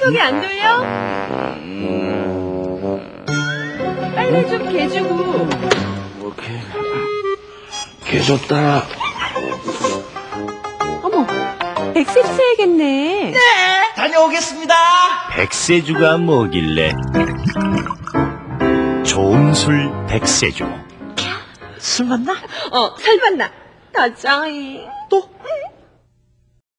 소개 안 돌려? 빨래 좀 개주고. 오케이. 개줬다. 어머, 백세 주셔야겠네. 네, 다녀오겠습니다. 백세주가 뭐길래? 좋은 술 백세주. 술 맞나? 설 만나. 더줘잉. 또?